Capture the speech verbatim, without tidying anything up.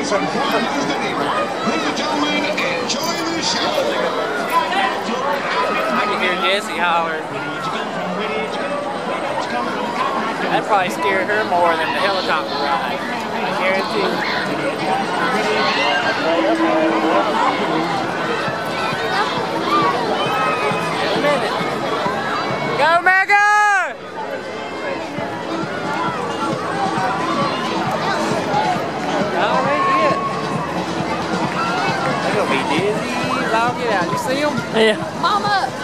some fun with the neighborhood. Ladies and gentlemen, enjoy the show. I can hear Jessie holler. That probably scared her more than the helicopter ride. I guarantee you. In a minute. Go, Mega! All right, yeah. They're gonna be dizzy. I'll get out. You see them? Yeah. Mama!